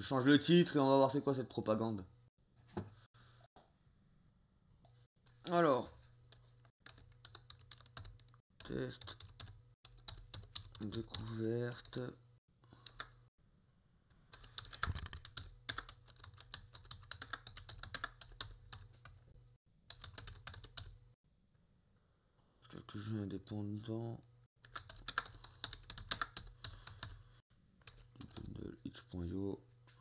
Je change le titre et on va voir c'est quoi cette propagande. Alors. Test. Découverte. Quelques jeux indépendants. Bundle itch.io.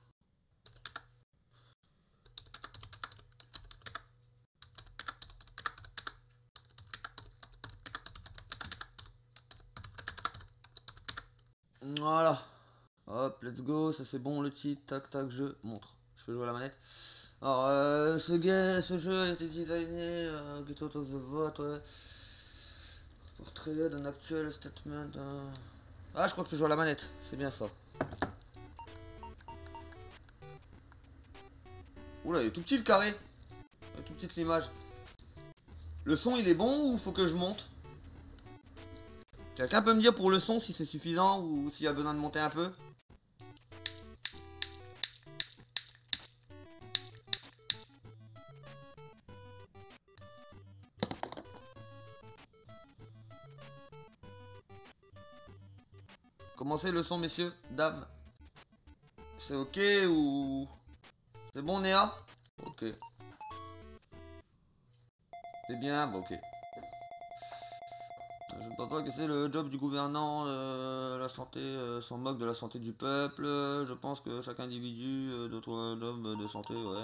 Voilà. Hop, let's go, ça c'est bon le titre, tac tac, je montre. Je peux jouer à la manette. Alors, ce jeu a été designé, Get Out of the Vote, ouais. Pour trader d'un actuel statement. Ah, je crois que je joue à la manette, c'est bien ça. Oula, il est tout petit le carré. Il est tout petite l'image. Le son il est bon ou faut que je monte? Quelqu'un peut me dire pour le son si c'est suffisant ou s'il y a besoin de monter un peu? Comment c'est le son, messieurs, dames? C'est ok ou... C'est bon, Néa? Ok. C'est bien, bah ok. Je ne pense pas que c'est le job du gouvernant, la santé, s'en moque de la santé du peuple. Je pense que chaque individu, d'autres d'hommes de santé, ouais.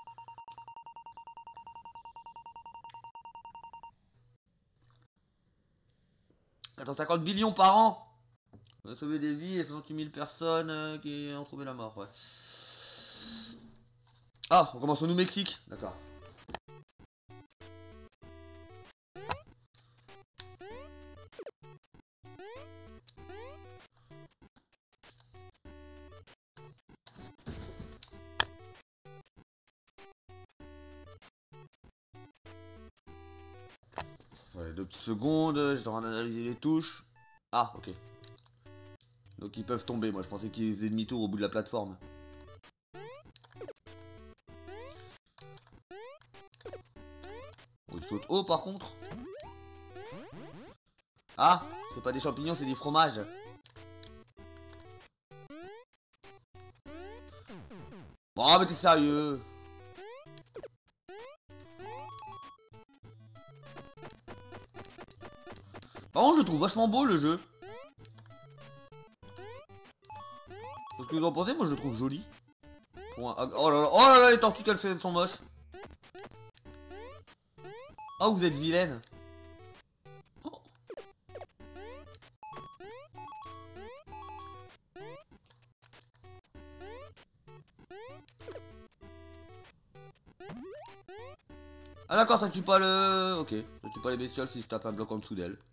Attends, 50 billions par an! On va sauver des vies et 68 000 personnes qui ont trouvé la mort, ouais. Ah, on commence au New Mexique, d'accord. Ouais, 2 petites secondes, j'étais en train d'analyser les touches. Ah, ok. Donc ils peuvent tomber, moi je pensais qu'ils faisaient demi-tour au bout de la plateforme. Oh, ils sautent haut par contre. Ah, c'est pas des champignons, c'est des fromages. Bon, mais t'es sérieux? Par contre, je le trouve vachement beau le jeu. Parce que vous en pensez, moi je le trouve joli. Oh là là, les tortues qu'elle fait sont moches. Oh, vous êtes vilaine. Oh. Ah d'accord, ça tue pas le... Ok, ça tue pas les bestioles si je tape un bloc en dessous d'elle.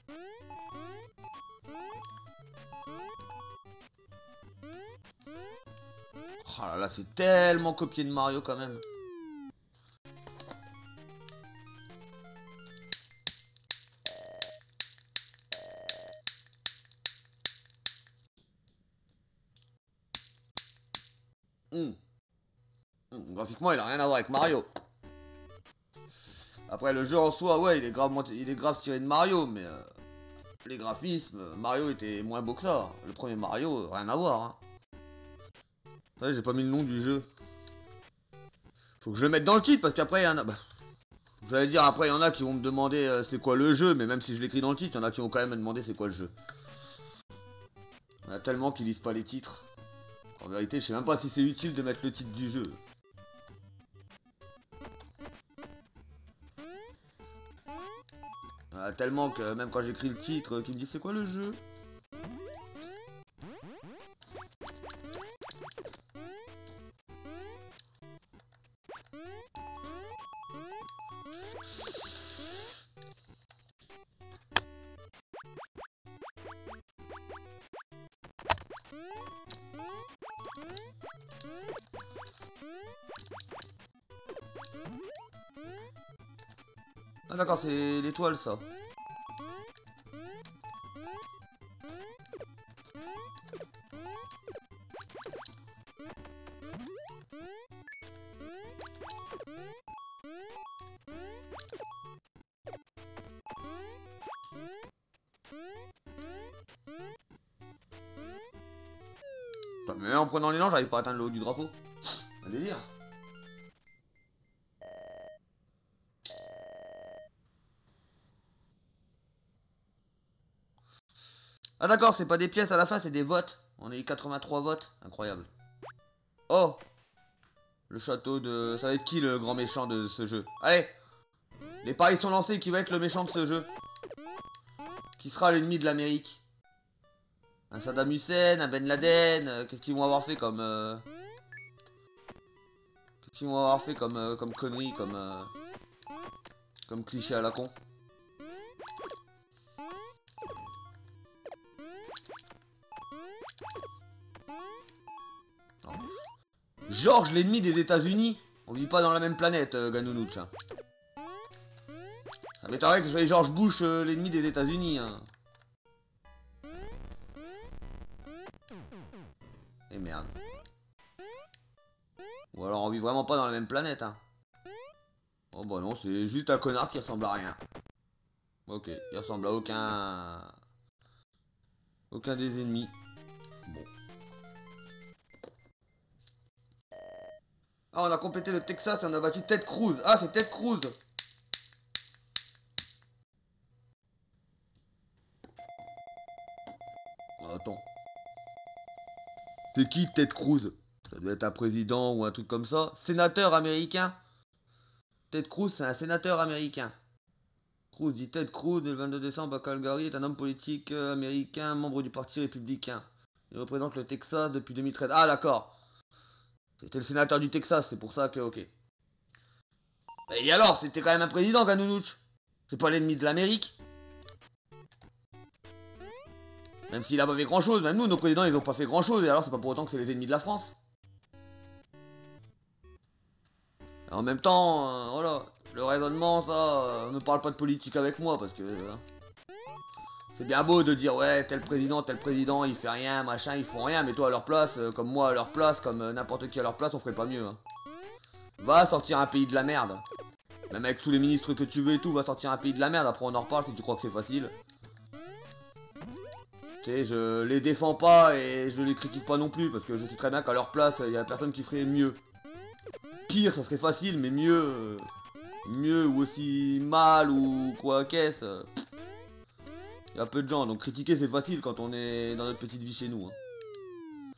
Oh là là, c'est tellement copié de Mario quand même. Graphiquement, il a rien à voir avec Mario. Après, le jeu en soi, ouais, il est grave tiré de Mario, mais les graphismes, Mario était moins beau que ça. Le premier Mario, rien à voir. Hein. Ouais, j'ai pas mis le nom du jeu. Faut que je le mette dans le titre, parce qu'après, il y en a... Bah, j'allais dire, après, il y en a qui vont me demander c'est quoi le jeu, mais même si je l'écris dans le titre, il y en a qui vont quand même me demander c'est quoi le jeu. Il y en a tellement qui lisent pas les titres. En vérité, je sais même pas si c'est utile de mettre le titre du jeu. Tellement que même quand j'écris le titre, qui me dit c'est quoi le jeu? Ah d'accord, c'est l'étoile ça. Mais en prenant l'élan, j'arrive pas à atteindre le haut du drapeau. Un délire. Ah d'accord, c'est pas des pièces à la fin, c'est des votes. On a eu 83 votes. Incroyable. Oh! Le château de... Ça va être qui le grand méchant de ce jeu? Allez! Les paris sont lancés, qui va être le méchant de ce jeu? Qui sera l'ennemi de l'Amérique? Un Saddam Hussein, un Ben Laden, qu'est-ce qu'ils vont avoir fait comme... Qu'est-ce qu'ils vont avoir fait comme, comme conneries, comme cliché à la con? George, l'ennemi des États-Unis? On vit pas dans la même planète, Ganounouch. Hein. Ça m'étonnerait que ce soit George Bush, l'ennemi des États-Unis. Hein. Et merde. Ou alors on vit vraiment pas dans la même planète. Hein. Oh bah non, c'est juste un connard qui ressemble à rien. Ok, il ressemble à aucun des ennemis. Bon. Ah, on a complété le Texas et on a battu Ted Cruz. Ah, c'est Ted Cruz. Ah, attends. C'est qui Ted Cruz? Ça doit être un président ou un truc comme ça. Sénateur américain. Ted Cruz, c'est un sénateur américain. Cruz dit Ted Cruz, le 22 décembre à Calgary, est un homme politique américain, membre du Parti républicain. Il représente le Texas depuis 2013. Ah, d'accord. C'était le sénateur du Texas, c'est pour ça que, ok. Et alors, c'était quand même un président, Ganounouch. C'est pas l'ennemi de l'Amérique. Même s'il a pas fait grand chose, même nous, nos présidents, ils ont pas fait grand chose, et alors c'est pas pour autant que c'est les ennemis de la France. Et en même temps, voilà, le raisonnement, ça, ne parle pas de politique avec moi, parce que... c'est bien beau de dire, ouais, tel président, il fait rien, machin, ils font rien, mais toi à leur place, comme moi à leur place, comme n'importe qui à leur place, on ferait pas mieux. Hein. Va sortir un pays de la merde. Même avec tous les ministres que tu veux et tout, va sortir un pays de la merde, après on en reparle si tu crois que c'est facile. Tu sais, je les défends pas et je les critique pas non plus, parce que je sais très bien qu'à leur place, il y a personne qui ferait mieux. Pire, ça serait facile, mais mieux... mieux ou aussi mal ou quoi qu'est-ce... il y a peu de gens, donc critiquer c'est facile quand on est dans notre petite vie chez nous. Hein.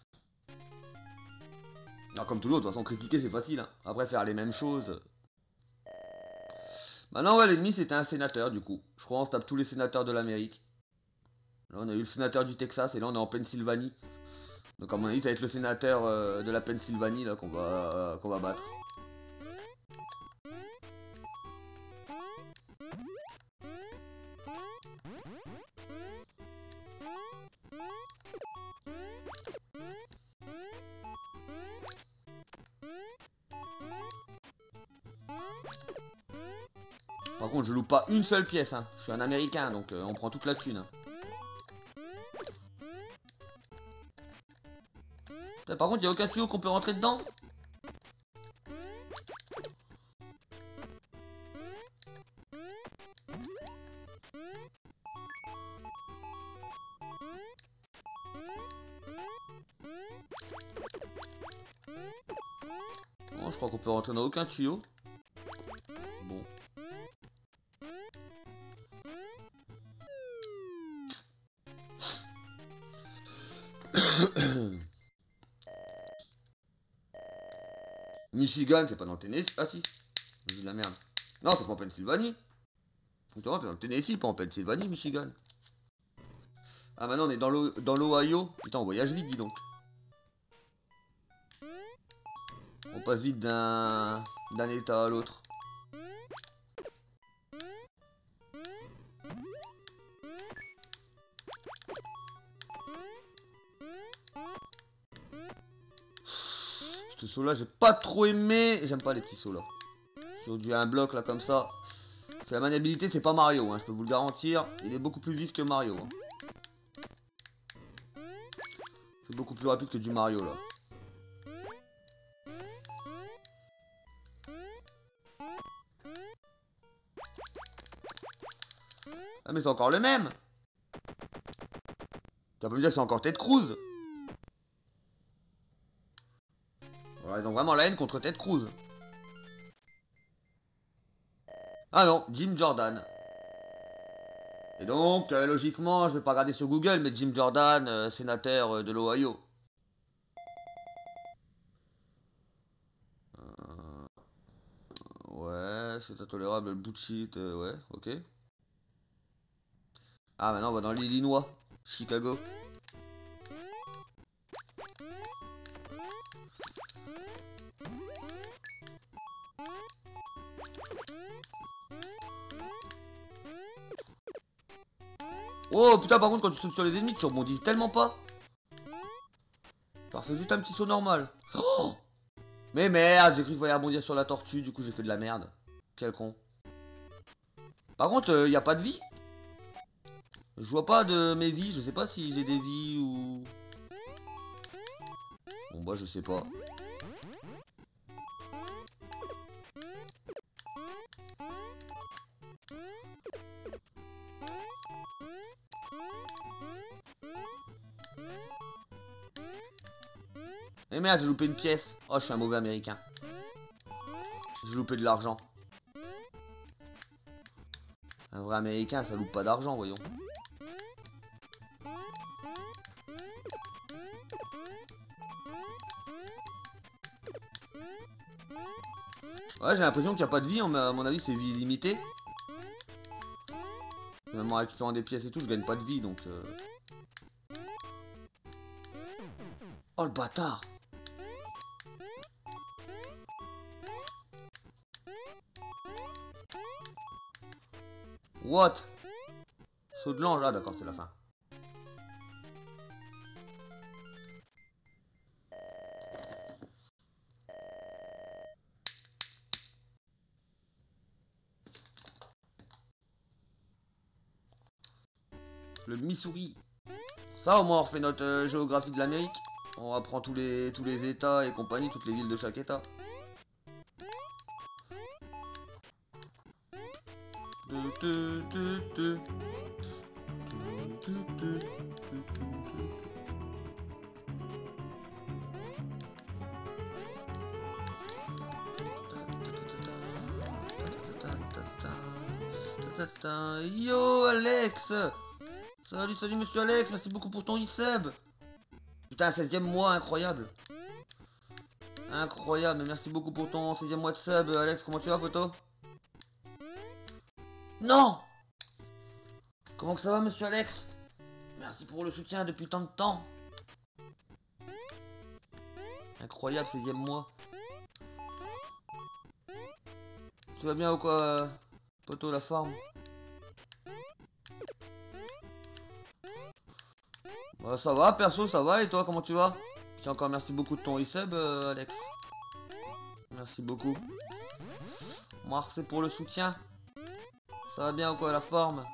Alors, comme toujours, de toute façon, critiquer c'est facile. Hein. Après, faire les mêmes choses... Maintenant, ouais, l'ennemi c'était un sénateur du coup. Je crois qu'on se tape tous les sénateurs de l'Amérique. Là, on a eu le sénateur du Texas et là, on est en Pennsylvanie. Donc, à mon avis, ça va être le sénateur de la Pennsylvanie là qu'on va battre. Par contre, je loupe pas une seule pièce. Hein. Je suis un Américain, donc on prend toute la thune. Hein. Par contre, il n'y a aucun tuyau qu'on peut rentrer dedans. Bon, je crois qu'on peut rentrer dans aucun tuyau. Bon. Michigan, c'est pas dans le Tennessee. Ah si, j'ai de la merde. Non, c'est pas en Pennsylvanie. C'est dans le Tennessee, pas en Pennsylvanie, Michigan. Ah, maintenant on est dans l'Ohio. Putain, on voyage vite, dis donc. On passe vite d'un état à l'autre. Ce saut là j'ai pas trop aimé. J'aime pas les petits sauts là. Sur un bloc là comme ça. La maniabilité c'est pas Mario, hein, je peux vous le garantir. Il est beaucoup plus vif que Mario. Hein. C'est beaucoup plus rapide que du Mario là. Ah mais c'est encore le même. Tu vas pas me dire que c'est encore Ted Cruz. Genre, ils ont vraiment la haine contre Ted Cruz. Ah non, Jim Jordan. Et donc, logiquement, je vais pas regarder sur Google, mais Jim Jordan, sénateur de l'Ohio. Ouais, c'est intolérable, le bullshit, ouais, ok. Ah, maintenant on va dans l'Illinois, Chicago. Oh putain, par contre, quand tu sautes sur les ennemis, tu rebondis tellement pas. Alors, c'est juste un petit saut normal. Oh, mais merde, j'ai cru qu'il fallait rebondir sur la tortue, du coup j'ai fait de la merde. Quel con. Par contre, y a pas de vie. Je vois pas de mes vies, je sais pas si j'ai des vies ou... Bon bah je sais pas. Eh merde, j'ai loupé une pièce. Oh, je suis un mauvais américain. J'ai loupé de l'argent. Un vrai américain, ça loupe pas d'argent, voyons. Ouais, j'ai l'impression qu'il n'y a pas de vie, à mon avis c'est vie illimitée. Même en récupérant des pièces et tout, je gagne pas de vie, donc... Oh le bâtard! What? Saut de l'ange, ah d'accord, c'est la fin. Le Missouri. Ça au moins on refait notre géographie de l'Amérique. On apprend tous les états et compagnie, toutes les villes de chaque état. Yo Alex! Salut, salut monsieur Alex, merci beaucoup pour ton e-sub. Putain, 16e mois, incroyable. Incroyable, merci beaucoup pour ton 16e mois de sub. Alex, comment tu vas, photo? Non! Comment que ça va, monsieur Alex? Merci pour le soutien depuis tant de temps. Incroyable, 16e mois. Tu vas bien ou quoi, poteau, la forme? Bah, ça va, perso, ça va, et toi, comment tu vas? Tiens, encore merci beaucoup de ton e-sub, Alex. Merci beaucoup. Merci pour le soutien. Ça va bien ou quoi, la forme?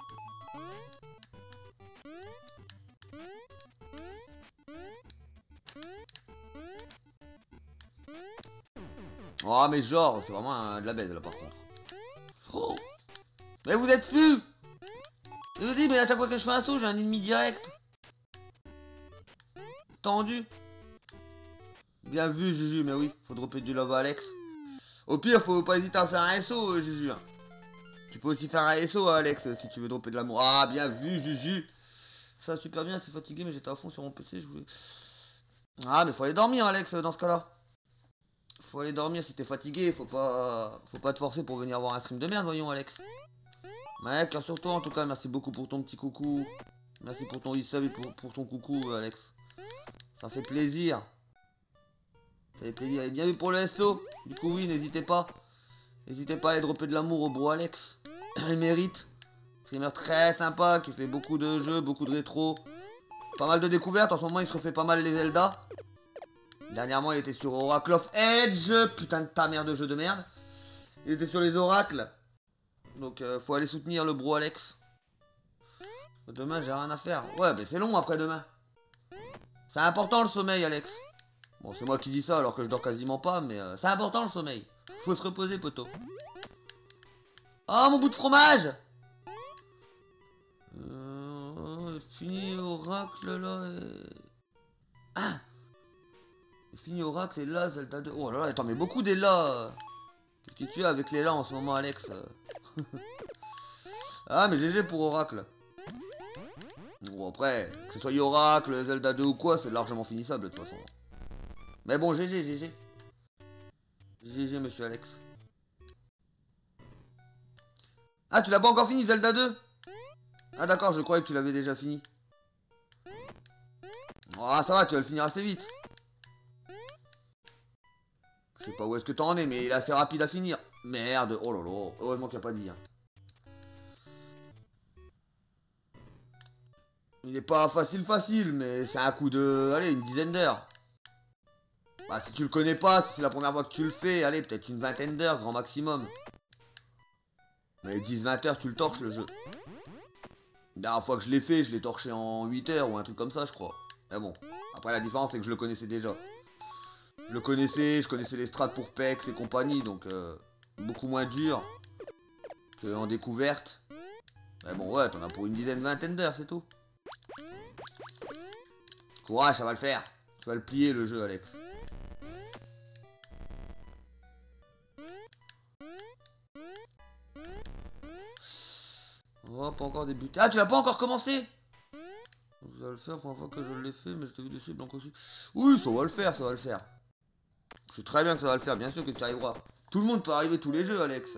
Oh, mais genre, c'est vraiment de la baise, là, par contre. Oh. Mais vous êtes fus! Je vous dis, mais à chaque fois que je fais un saut, j'ai un ennemi direct. Tendu. Bien vu, Juju, mais oui, faut dropper du love à Alex. Au pire, faut pas hésiter à faire un SO, Juju. Tu peux aussi faire un SO, Alex, si tu veux dropper de l'amour. Ah, bien vu, Juju. Ça va super bien, c'est fatigué, mais j'étais à fond sur mon PC, je voulais... Ah, mais faut aller dormir, Alex, dans ce cas-là. Faut aller dormir si t'es fatigué, faut pas te forcer pour venir voir un stream de merde, voyons, Alex. Ouais, cœur sur toi, en tout cas, merci beaucoup pour ton petit coucou. Merci pour ton e-sub et pour ton coucou, Alex. Ça fait plaisir. Ça fait plaisir. Et bien vu pour le SO. Du coup, oui, n'hésitez pas. N'hésitez pas à aller dropper de l'amour au bro Alex. Il mérite. Streamer très sympa, qui fait beaucoup de jeux, beaucoup de rétro. Pas mal de découvertes. En ce moment, il se refait pas mal les Zelda. Dernièrement, il était sur Oracle of Edge. Putain de ta mère de jeu de merde. Il était sur les oracles. Donc, faut aller soutenir le bro Alex. Demain, j'ai rien à faire. Ouais, mais c'est long après demain. C'est important le sommeil, Alex. Bon, c'est moi qui dis ça alors que je dors quasiment pas, mais c'est important le sommeil. Faut se reposer, poteau. Oh, mon bout de fromage! Fini oracle là. Ah! Fini Oracle et là, Zelda 2. Oh là là, attends, mais beaucoup des là. Qu'est-ce que tu as avec les là en ce moment, Alex? Ah, mais GG pour Oracle. Bon, après, que ce soit Oracle, Zelda 2 ou quoi, c'est largement finissable de toute façon. Mais bon, GG, GG. GG, monsieur Alex. Ah, tu l'as pas encore fini, Zelda 2? Ah, d'accord, je croyais que tu l'avais déjà fini. Ah, ça va, tu vas le finir assez vite. Je sais pas où est-ce que t'en es, mais il est assez rapide à finir. Merde, oh là là, heureusement qu'il n'y a pas de vie. Hein. Il est pas facile, mais c'est un coup de... Allez, une dizaine d'heures. Bah, si tu le connais pas, si c'est la première fois que tu le fais, allez, peut-être une vingtaine d'heures, grand maximum. Mais 10-20 heures, tu le torches, le jeu. La dernière fois que je l'ai fait, je l'ai torché en 8 heures ou un truc comme ça, je crois. Mais bon, après la différence, c'est que je le connaissais déjà. Je connaissais les strats pour Pex et compagnie, donc beaucoup moins dur qu'en découverte. Mais bon, ouais, t'en as pour une dizaine, vingtaine d'heures, c'est tout. Courage, ça va le faire. Tu vas le plier, le jeu, Alex. On va pas encore débuter. Ah, tu l'as pas encore commencé? Ça va le faire, la première fois que je l'ai fait, mais je t'ai vu dessus, blanc aussi. Oui, ça va le faire, ça va le faire. Je sais très bien que ça va le faire, bien sûr que tu y arriveras. Tout le monde peut arriver tous les jeux, Alex.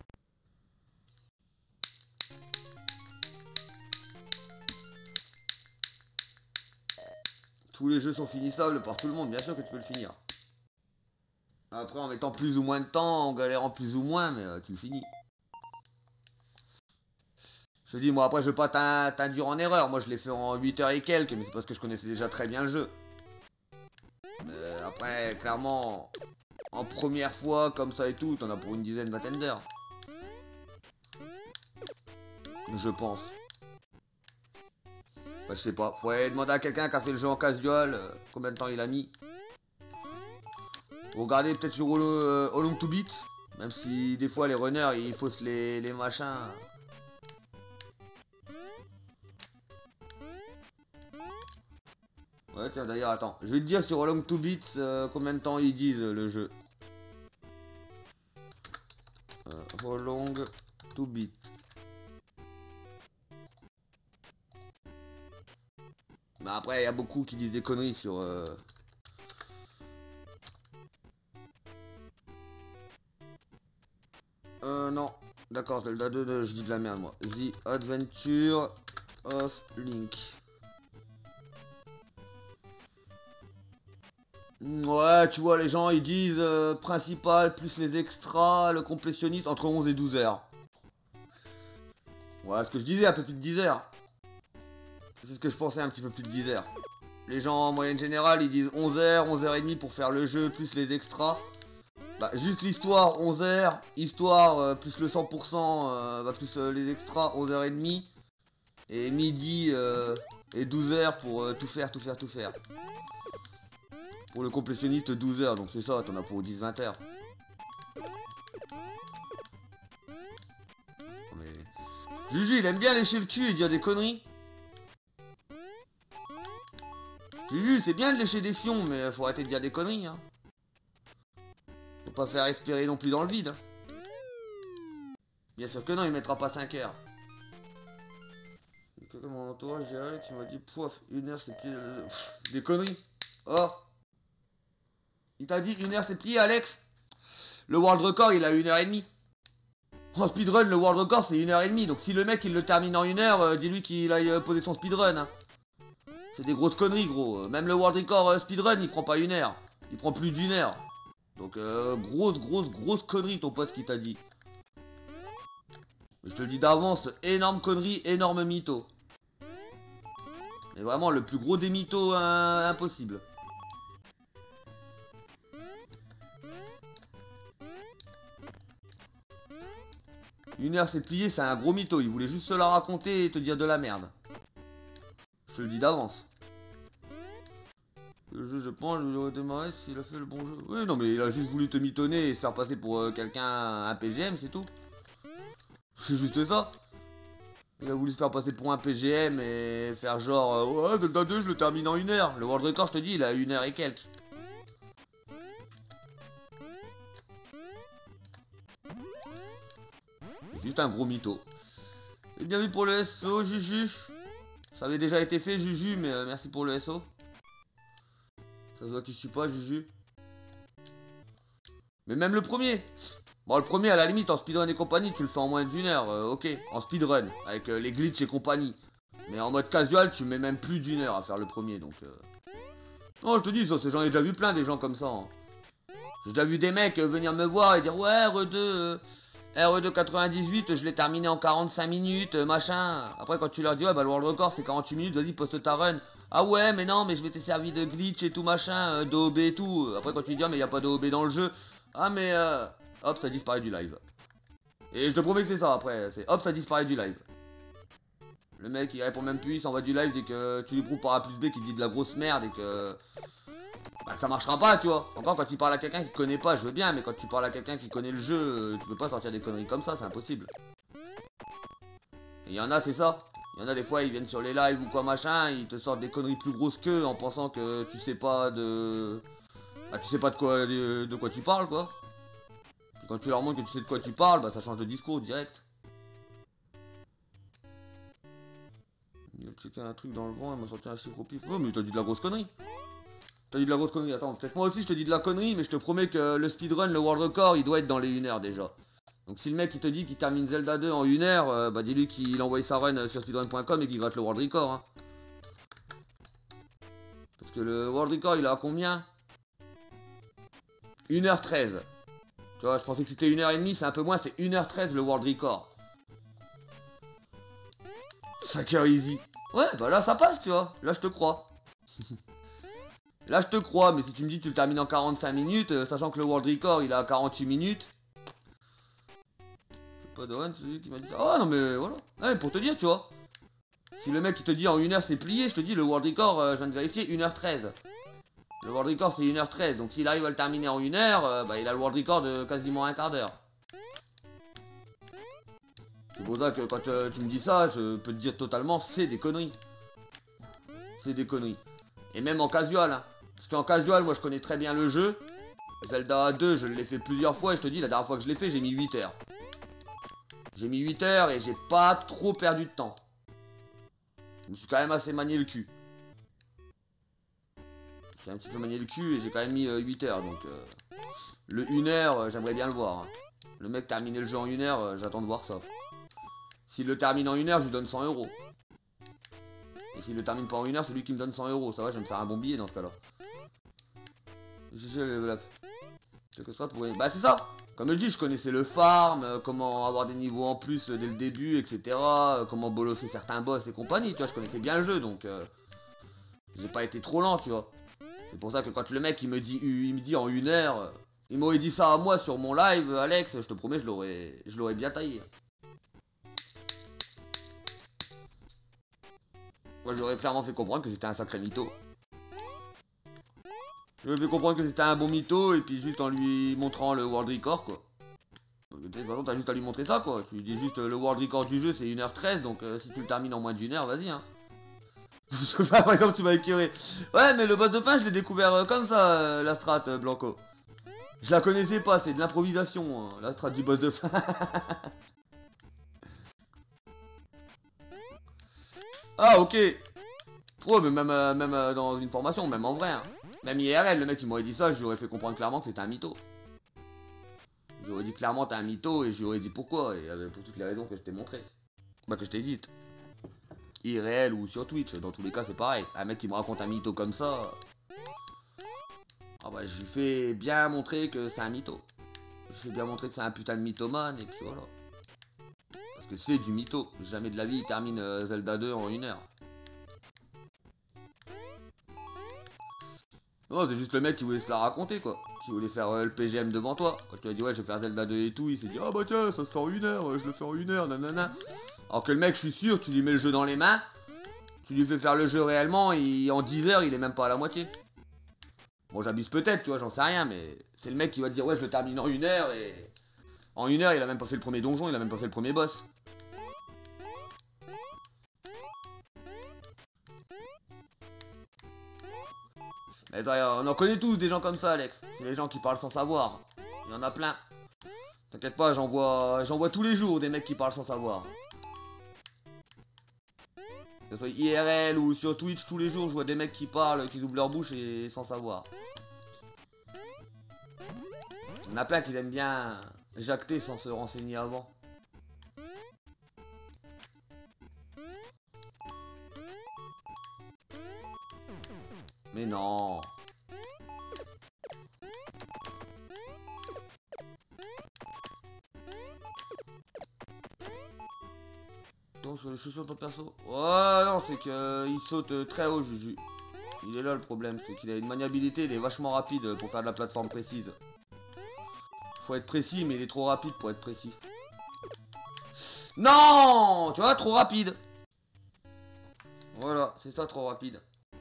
Tous les jeux sont finissables par tout le monde, bien sûr que tu peux le finir. Après, en mettant plus ou moins de temps, en galérant plus ou moins, mais tu le finis. Je te dis, moi après, je veux pas t'induire en erreur. Moi, je l'ai fait en 8 heures et quelques, mais c'est parce que je connaissais déjà très bien le jeu. Après, clairement, en première fois, comme ça et tout, t'en as pour une dizaine, vingtaine d'heures. Je pense. Bah, je sais pas. Faudrait demander à quelqu'un qui a fait le jeu en casual combien de temps il a mis. Regardez peut-être sur How Long to Beat. Même si des fois les runners ils faussent les machins. Ouais tiens d'ailleurs attends. Je vais te dire sur How Long to Beat combien de temps ils disent le jeu. How Long to Beat. Mais après, il y a beaucoup qui disent des conneries sur... non. D'accord, Zelda 2, je dis de la merde, moi. The Adventure of Link. Ouais, tu vois, les gens, ils disent principal plus les extras, le complétionniste, entre 11 et 12 heures. Voilà ce que je disais, un peu plus de 10 heures. C'est ce que je pensais, un petit peu plus de 10 heures. Les gens en moyenne générale ils disent 11 heures, 11h30 pour faire le jeu plus les extras. Bah juste l'histoire 11 heures, histoire plus le 100%, plus les extras 11h30. Et midi et 12 heures pour tout faire. Pour le complétionniste 12 heures, donc c'est ça, t'en as pour 10-20 heures. Mais... Juju il aime bien lécher le cul et dire des conneries. Juju, c'est bien de lécher des fions, mais faut arrêter de dire des conneries, hein. Faut pas faire respirer non plus dans le vide. Hein. Bien sûr que non, il mettra pas 5 heures. Comme mon entourage général qui m'a dit, pouf, 1 heure c'est plié. Des conneries. Oh. Il t'a dit 1 heure c'est plié, Alex. Le world record, il a 1h30. En speedrun, le world record c'est 1h30. Donc si le mec il le termine en 1 heure, dis-lui qu'il aille poser son speedrun, hein. C'est des grosses conneries, gros. Même le world record speedrun, il prend pas 1 heure. Il prend plus d'1 heure. Donc, grosse connerie, ton pote, qui t'a dit. Je te le dis d'avance, énorme connerie, énorme mytho. Mais vraiment, le plus gros des mythos impossible. Une heure, c'est plié, c'est un gros mytho. Il voulait juste se la raconter et te dire de la merde. Je te le dis d'avance. Le jeu, je pense, je vais redémarrer s'il a fait le bon jeu. Oui, non, mais il a juste voulu te mitonner et se faire passer pour quelqu'un, un PGM, c'est tout. C'est juste ça. Il a voulu se faire passer pour un PGM et faire genre, ouais, Zelda 2, je le termine en 1 heure. Le world record, je te dis, il a 1 heure et quelques. juste un gros mytho. Et bien vu pour le SO, Juju. Ça avait déjà été fait, Juju, mais merci pour le SO. Ça se voit qu'il suit pas, Juju. Mais même le premier. Bon, le premier, à la limite, en speedrun et compagnie, tu le fais en moins d'une heure, ok. En speedrun, avec les glitches et compagnie. Mais en mode casual, tu mets même plus d'une heure à faire le premier, donc... Non, je te dis, j'en ai déjà vu plein des gens comme ça. Hein. J'ai déjà vu des mecs venir me voir et dire, ouais, RE2 98, je l'ai terminé en 45 minutes, machin. Après, quand tu leur dis, ouais, bah le world record, c'est 48 minutes, vas-y, poste ta run. Ah ouais, mais non, mais je m'étais servi de glitch et tout, machin, d'OB et tout. Après, quand tu dis, ah, mais il n'y a pas d'OB dans le jeu. Ah, mais hop, ça disparaît du live. Et je te promets que c'est ça, après. C'est hop, ça disparaît du live. Le mec, il répond même plus, il s'envoie du live dès que tu lui prouves par A plus B qu'il dit de la grosse merde et que... Bah, ça marchera pas, tu vois. Encore, quand tu parles à quelqu'un qui connaît pas, je veux bien, mais quand tu parles à quelqu'un qui connaît le jeu, tu peux pas sortir des conneries comme ça, c'est impossible. Et il y en a, c'est ça. Il y en a des fois, ils viennent sur les lives ou quoi machin, ils te sortent des conneries plus grosses qu'eux en pensant que tu sais pas de... Bah, tu sais pas de quoi tu parles, quoi. Puis quand tu leur montres que tu sais de quoi tu parles, bah ça change de discours direct. Il a checké un truc dans le vent, il m'a sorti un chiffre au pif. Oh, mais t'as dit de la grosse connerie. T'as dit de la grosse connerie. Attends, peut-être moi aussi je te dis de la connerie, mais je te promets que le speedrun, le world record, il doit être dans les 1 heure déjà. Donc si le mec il te dit qu'il termine Zelda 2 en 1 heure, bah dis-lui qu'il envoie sa run sur speedrun.com et qu'il gratte le world record. Hein. Parce que le world record il est à combien? 1h13. Tu vois, je pensais que c'était 1h30, c'est un peu moins, c'est 1h13 le world record. 5 heures easy. Ouais, bah là ça passe, tu vois. Là je te crois. Là je te crois, mais si tu me dis que tu le termines en 45 minutes, sachant que le world record il est à 48 minutes. C'est pas de run, celui qui m'a dit ça. Oh non mais voilà. Ouais, pour te dire, tu vois. Si le mec il te dit en 1 heure c'est plié, je te dis le world record, je viens de vérifier, 1h13. Le world record c'est 1h13, donc s'il arrive à le terminer en 1 heure, bah il a le world record de quasiment un quart d'heure. C'est pour ça que quand tu me dis ça, je peux te dire totalement, c'est des conneries. C'est des conneries. Et même en casual, hein. Parce qu'en casual, moi je connais très bien le jeu. Zelda 2, je l'ai fait plusieurs fois et je te dis, la dernière fois que je l'ai fait, j'ai mis 8 heures. J'ai mis 8 heures et j'ai pas trop perdu de temps. Je me suis quand même assez manié le cul. J'ai un petit peu manié le cul et j'ai quand même mis 8 heures, donc... le 1 heure, j'aimerais bien le voir. Hein. Le mec terminer le jeu en 1 heure, j'attends de voir ça. S'il le termine en 1 heure, je lui donne 100 €. Et s'il le termine pas en 1 heure, c'est lui qui me donne 100 €. Ça va, je vais me faire un bon billet dans ce cas-là. C'est que ça pour... Bah c'est ça. Comme je dis, je connaissais le farm, comment avoir des niveaux en plus dès le début, etc. Comment bolosser certains boss et compagnie, tu vois, je connaissais bien le jeu, donc... j'ai pas été trop lent, tu vois. C'est pour ça que quand le mec il me dit en 1 heure... il m'aurait dit ça à moi sur mon live, Alex, je te promets, je l'aurais bien taillé. Moi, j'aurais clairement fait comprendre que c'était un sacré mytho. Je lui ai fait comprendre que c'était un bon mytho, et puis juste en lui montrant le world record, quoi. De toute façon, t'as juste à lui montrer ça, quoi. Tu lui dis juste le world record du jeu, c'est 1h13, donc si tu le termines en moins d'1 heure, vas-y, hein. Par exemple, tu m'as écœuré. Ouais, mais le boss de fin, je l'ai découvert comme ça, la strat, Blanco. Je la connaissais pas, c'est de l'improvisation, hein, la strat du boss de fin. Ah, ok. Ouais, mais même dans une formation, même en vrai. Hein. Même IRL, le mec il m'aurait dit ça, je lui aurais fait comprendre clairement que c'était un mytho. J'aurais dit clairement t'es un mytho et je lui aurais dit pourquoi, et pour toutes les raisons que je t'ai montrées. Bah que je t'ai dites. IRL ou sur Twitch, dans tous les cas c'est pareil. Un mec qui me raconte un mytho comme ça... Ah bah je lui fais bien montrer que c'est un mytho. Je fais bien montrer que c'est un putain de mythomane et puis voilà. Parce que c'est du mytho. Jamais de la vie il termine Zelda 2 en 1 heure. Non, c'est juste le mec qui voulait se la raconter quoi. Qui voulait faire le PGM devant toi. Quand tu as dit ouais je vais faire Zelda 2 et tout, il s'est dit ah bah tiens ça se fait en 1 heure, je le fais en 1 heure, nanana. Alors que le mec je suis sûr, tu lui mets le jeu dans les mains, tu lui fais faire le jeu réellement, en 10 heures il est même pas à la moitié. Bon j'abuse peut-être, tu vois, j'en sais rien, mais c'est le mec qui va te dire ouais je le termine en 1 heure et... En 1 heure il a même pas fait le premier donjon, il a même pas fait le premier boss. Mais on en connaît tous des gens comme ça, Alex. C'est les gens qui parlent sans savoir. Il y en a plein. T'inquiète pas, j'en vois tous les jours des mecs qui parlent sans savoir. Que ce soit IRL ou sur Twitch, tous les jours, je vois des mecs qui parlent, qui ouvrent leur bouche et sans savoir. Il y en a plein qui aiment bien jacter sans se renseigner avant. Mais non. Non, sur les chaussures de ton perso. Ouais, non, c'est qu'il saute très haut, Juju. Il est là le problème, c'est qu'il a une maniabilité, il est vachement rapide pour faire de la plateforme précise. Faut être précis, mais il est trop rapide pour être précis. Non, tu vois, trop rapide. Voilà, c'est ça, trop rapide.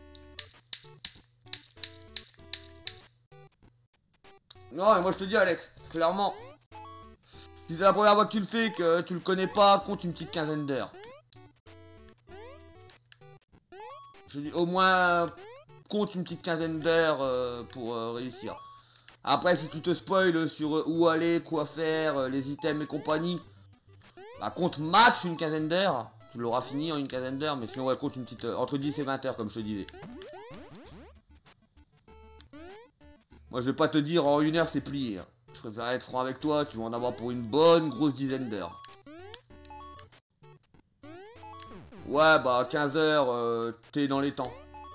Non, mais moi je te dis, Alex, clairement, si c'est la première fois que tu le fais, que tu le connais pas, compte une petite quinzaine d'heures. Je dis au moins, compte une petite quinzaine d'heures pour réussir. Après, si tu te spoil sur où aller, quoi faire, les items et compagnie, bah compte max une quinzaine d'heures. Tu l'auras fini en une quinzaine d'heures, mais sinon ouais, compte une petite entre 10 et 20 heures comme je te disais. Moi je vais pas te dire en une heure c'est plié. Hein. Je préfère être franc avec toi, tu vas en avoir pour une bonne grosse dizaine d'heures. Ouais bah 15 heures, t'es dans les temps.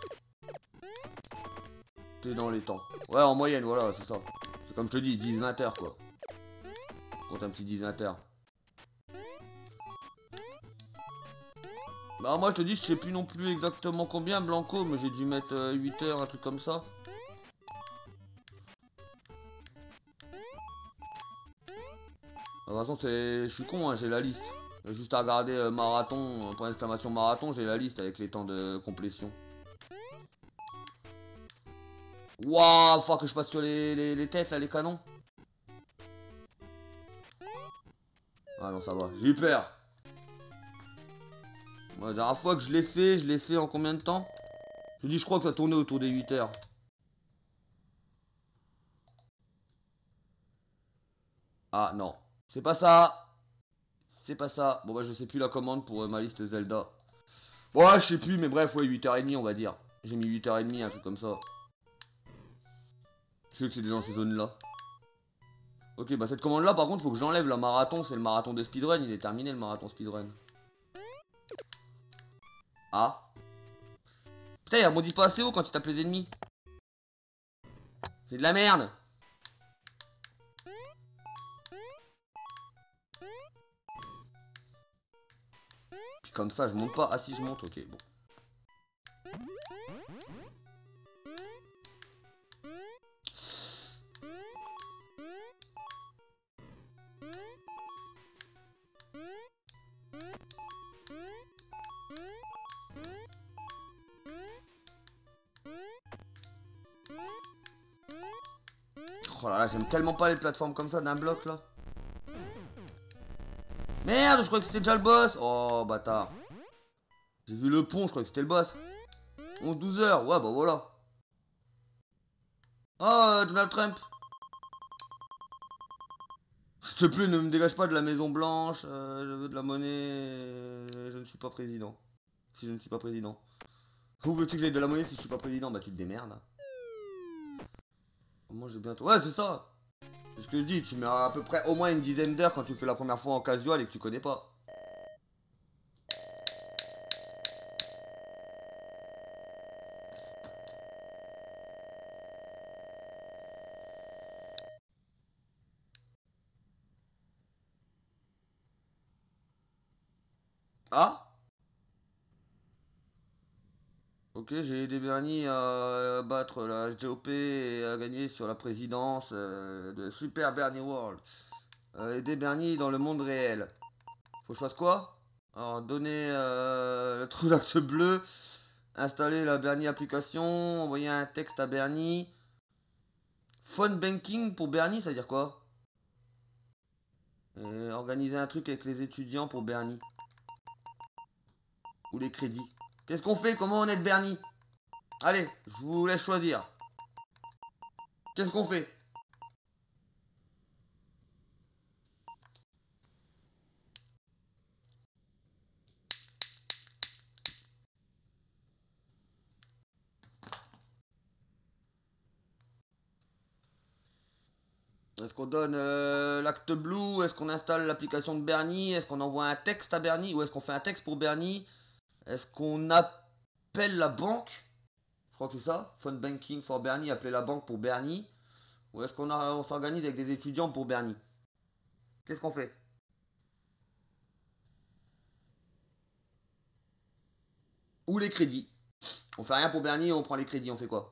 T'es dans les temps. Ouais en moyenne voilà c'est ça. C'est comme je te dis 10-20 heures quoi. Compte un petit 10-20 heures. Bah moi je te dis je sais plus non plus exactement combien Blanco mais j'ai dû mettre 8 heures un truc comme ça. De toute façon je suis con hein, j'ai la liste. Juste à regarder marathon, point d'exclamation marathon, j'ai la liste avec les temps de complétion. Waouh, faut que je passe sur les têtes là, les canons. Ah non ça va, j'ai eu peur. La dernière fois que je l'ai fait en combien de temps? Je dis je crois que ça tournait autour des 8 heures. Ah non, c'est pas ça. C'est pas ça. Bon bah je sais plus la commande pour ma liste Zelda. Bon ouais, je sais plus mais bref ouais 8h30 on va dire. J'ai mis 8h30 un truc comme ça. Je sais que c'est dans ces zones là. Ok bah cette commande là par contre faut que j'enlève la marathon. C'est le marathon de speedrun. Il est terminé le marathon speedrun. Ah. Putain il rebondit pas assez haut quand il tape les ennemis. C'est de la merde. Puis comme ça je monte pas. Ah si je monte ok bon. Oh là là, j'aime tellement pas les plateformes comme ça d'un bloc là. Merde, je crois que c'était déjà le boss. Oh bâtard. J'ai vu le pont, je crois que c'était le boss. 11-12 heures, ouais bah voilà. Oh Donald Trump. S'il te plaît, ne me dégage pas de la Maison Blanche. Je veux de la monnaie. Je ne suis pas président. Si je ne suis pas président. Où veux-tu que j'aille de la monnaie si je suis pas président? Bah tu te démerdes. Moi j'ai bientôt. Ouais c'est ça. C'est ce que je dis, tu mets à peu près au moins une dizaine d'heures quand tu le fais la première fois en casual et que tu connais pas. Ah? Ok, j'ai aidé Bernie à battre la GOP et à gagner sur la présidence de Super Bernie World. Aider Bernie dans le monde réel. Faut que je fasse quoi? Alors, donner le trou d'acte bleu, installer la Bernie application, envoyer un texte à Bernie. Phone banking pour Bernie, ça veut dire quoi? Et organiser un truc avec les étudiants pour Bernie. Ou les crédits. Qu'est-ce qu'on fait? Comment on aide Bernie? Allez, je vous laisse choisir. Qu'est-ce qu'on fait? Est-ce qu'on donne l'acte blue? Est-ce qu'on installe l'application de Bernie? Est-ce qu'on envoie un texte à Bernie? Ou est-ce qu'on fait un texte pour Bernie? Est-ce qu'on appelle la banque? Je crois que c'est ça. Phone banking for Bernie, appeler la banque pour Bernie. Ou est-ce on s'organise avec des étudiants pour Bernie? Qu'est-ce qu'on fait? Ou les crédits. On fait rien pour Bernie, on prend les crédits, on fait quoi?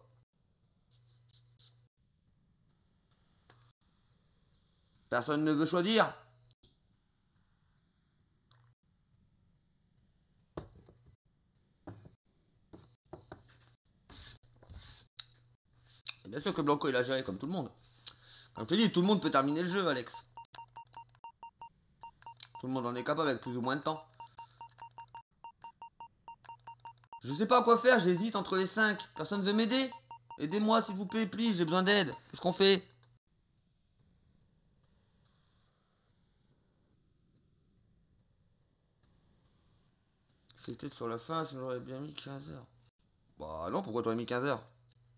Personne ne veut choisir? Et bien sûr que Blanco il a géré comme tout le monde. Comme je te dis, tout le monde peut terminer le jeu, Alex. Tout le monde en est capable avec plus ou moins de temps. Je sais pas quoi faire, j'hésite entre les 5. Personne veut m'aider? Aidez-moi s'il vous plaît, please, j'ai besoin d'aide. Qu'est-ce qu'on fait? C'était sur la fin, sinon j'aurais bien mis 15 heures. Bah non, pourquoi t'aurais mis 15 heures?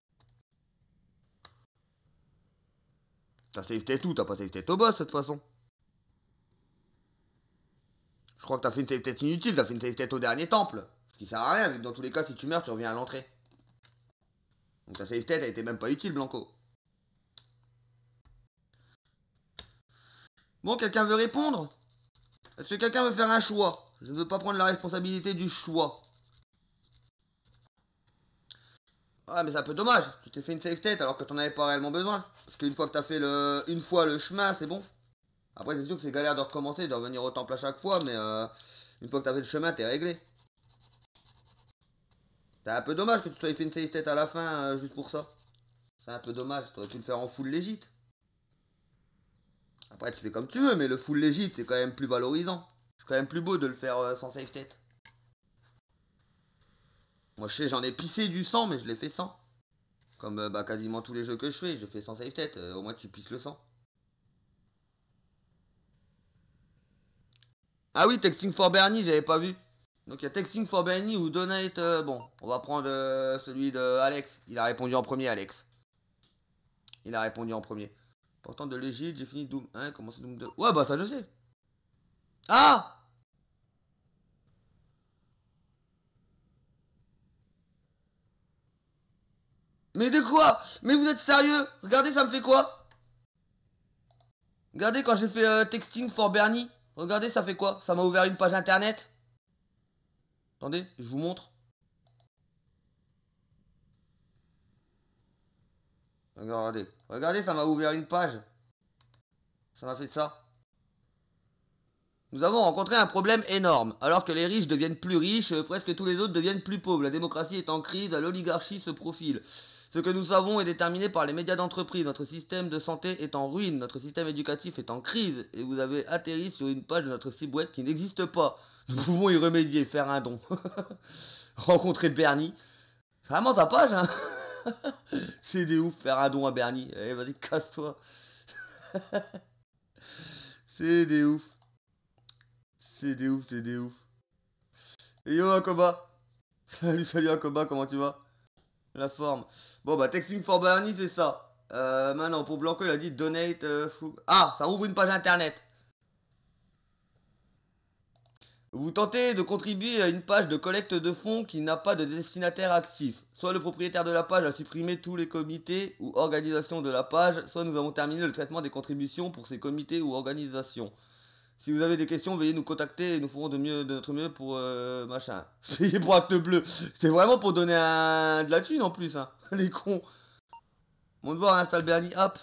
T'as save tête où? T'as pas save tête au boss de toute façon. Je crois que t'as fait une save tête inutile, t'as fait une save tête au dernier temple. Ce qui sert à rien, vu que dans tous les cas, si tu meurs, tu reviens à l'entrée. Donc ta save tête, elle était même pas utile, Blanco. Bon, quelqu'un veut répondre? Est-ce que quelqu'un veut faire un choix? Je ne veux pas prendre la responsabilité du choix. Ah, mais c'est un peu dommage. Tu t'es fait une save tête alors que t'en avais pas réellement besoin. Parce qu'une fois que t'as fait une fois le chemin, c'est bon. Après, c'est sûr que c'est galère de recommencer, de revenir au temple à chaque fois, mais une fois que t'as fait le chemin, t'es réglé. C'est un peu dommage que tu t'aies fait une save tête à la fin juste pour ça. C'est un peu dommage. T'aurais pu le faire en full légit. Après, tu fais comme tu veux, mais le full légit, c'est quand même plus valorisant. C'est quand même plus beau de le faire sans save tête. Moi, je sais, j'en ai pissé du sang, mais je l'ai fait sans. Comme bah, quasiment tous les jeux que je fais, je fais sans save tête. Au moins, tu pisses le sang. Ah oui, Texting for Bernie, j'avais pas vu. Donc il y a Texting for Bernie ou Donate. Bon, on va prendre celui de Alex. Il a répondu en premier, Alex. Il a répondu en premier. Pourtant de l'égide, j'ai fini Doom 1, commencé Doom 2. Ouais, bah ça je sais. Ah! Mais de quoi? Mais vous êtes sérieux? Regardez, ça me fait quoi? Regardez quand j'ai fait Texting for Bernie. Regardez, ça fait quoi? Ça m'a ouvert une page internet. Attendez, je vous montre. Regardez. Regardez, ça m'a ouvert une page. Ça m'a fait ça. Nous avons rencontré un problème énorme. Alors que les riches deviennent plus riches, presque tous les autres deviennent plus pauvres. La démocratie est en crise, l'oligarchie se profile. Ce que nous savons est déterminé par les médias d'entreprise. Notre système de santé est en ruine, notre système éducatif est en crise, et vous avez atterri sur une page de notre site web qui n'existe pas. Nous pouvons y remédier, faire un don. Rencontrer Bernie. C'est vraiment ta page, hein? C'est des ouf, faire un don à Bernie. Allez, vas-y, casse-toi. C'est des ouf. C'est des ouf, c'est des ouf. Et yo Akoba. Salut, salut Akoba, comment tu vas? La forme. Bon bah Texting for Bernie c'est ça. Maintenant pour Blanco il a dit donate Ah, ça ouvre une page internet. Vous tentez de contribuer à une page de collecte de fonds qui n'a pas de destinataire actif. Soit le propriétaire de la page a supprimé tous les comités ou organisations de la page, soit nous avons terminé le traitement des contributions pour ces comités ou organisations. Si vous avez des questions, veuillez nous contacter et nous ferons de notre mieux pour machin. Payez pour acte bleu. C'était vraiment pour donner de la thune en plus, hein. Les cons. Mon devoir installe Bernie App.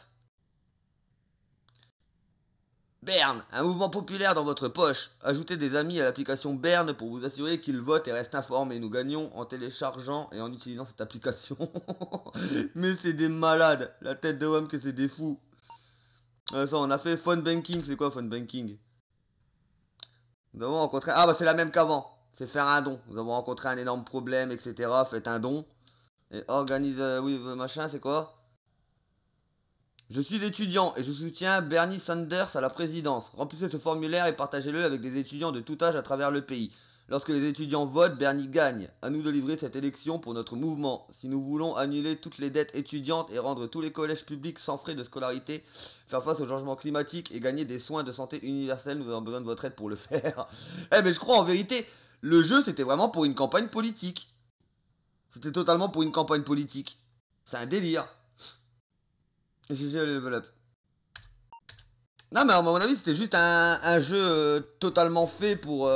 Berne, un mouvement populaire dans votre poche. Ajoutez des amis à l'application Berne pour vous assurer qu'ils votent et restent informés. Nous gagnons en téléchargeant et en utilisant cette application. Mais c'est des malades. La tête de WAM que c'est des fous. Ça, on a fait Phone Banking. C'est quoi Phone Banking? Nous avons rencontré... Ah bah c'est la même qu'avant. C'est faire un don. Nous avons rencontré un énorme problème, etc. Faites un don. Et organise... oui, machin, c'est quoi? Je suis étudiant et je soutiens Bernie Sanders à la présidence. Remplissez ce formulaire et partagez-le avec des étudiants de tout âge à travers le pays. Lorsque les étudiants votent, Bernie gagne. À nous de livrer cette élection pour notre mouvement. Si nous voulons annuler toutes les dettes étudiantes et rendre tous les collèges publics sans frais de scolarité, faire face au changement climatique et gagner des soins de santé universels, nous avons besoin de votre aide pour le faire. Eh mais je crois en vérité, le jeu c'était vraiment pour une campagne politique. C'était totalement pour une campagne politique. C'est un délire. GG le level up. Non mais à mon avis c'était juste un jeu totalement fait pour...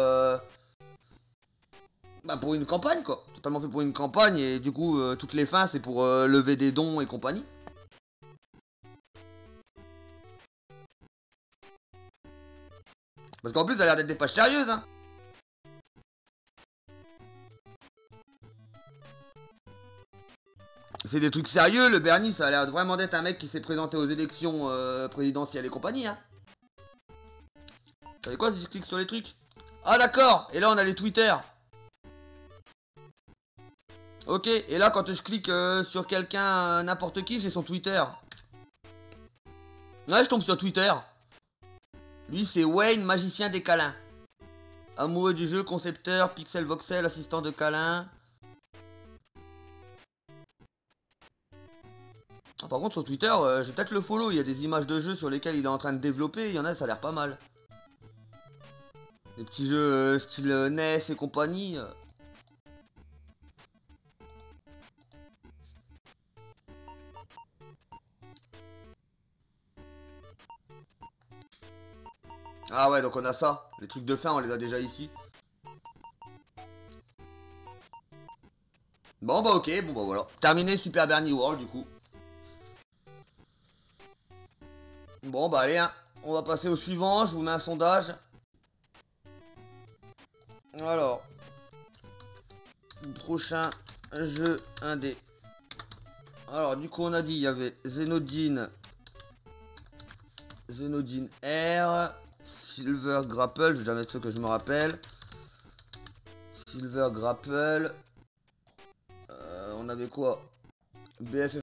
Bah pour une campagne quoi, totalement fait pour une campagne et du coup toutes les fins c'est pour lever des dons et compagnie. Parce qu'en plus ça a l'air d'être des pages sérieuses hein. C'est des trucs sérieux, le Bernie ça a l'air vraiment d'être un mec qui s'est présenté aux élections présidentielles et compagnie hein. Vous savez quoi si je clique sur les trucs? Ah d'accord, et là on a les Twitter. Ok, et là quand je clique sur quelqu'un, n'importe qui, j'ai son Twitter. Ouais, je tombe sur Twitter. Lui c'est Wayne, magicien des câlins. Amoureux du jeu, concepteur, pixel voxel, assistant de câlin. Ah, par contre sur Twitter, je vais peut-être le follow, il y a des images de jeux sur lesquelles il est en train de développer, il y en a, ça a l'air pas mal. Des petits jeux style NES et compagnie. Ah ouais, donc on a ça. Les trucs de fin, on les a déjà ici. Bon bah ok, bon bah voilà. Terminé Super Bernie World du coup. Bon bah allez, hein. On va passer au suivant, je vous mets un sondage. Alors. Prochain jeu indé. Alors du coup on a dit il y avait Xenodine R, Silver Grapple, je vais jamais être sûr que je me rappelle. Silver Grapple. On avait quoi? BFF